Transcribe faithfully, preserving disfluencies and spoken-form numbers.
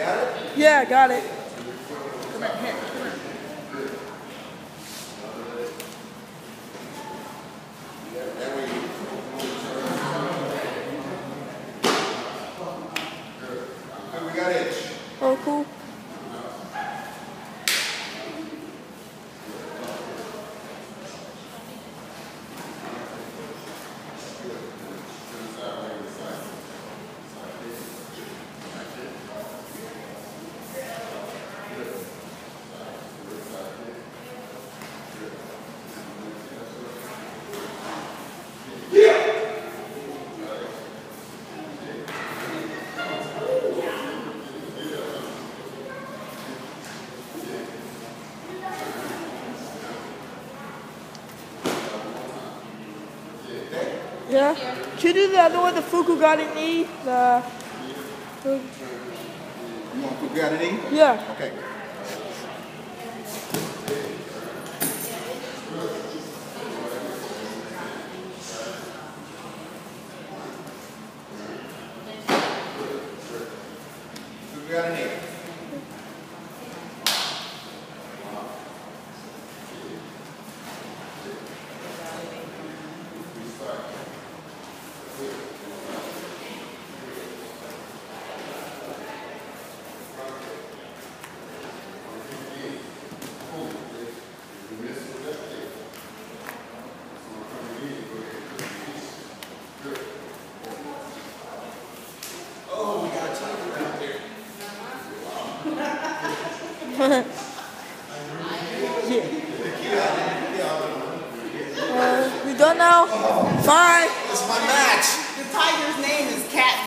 got it? Yeah, I got it. Come here, here, come here. There we go. Good, we got itch. Oh, cool. Yeah. Should you do the other one, the Fuku-gota-ich? The, the... You want Fuku-gota-ich? Yeah. Okay. Fuku-gota-ich. Yeah. Uh, we done now? Bye.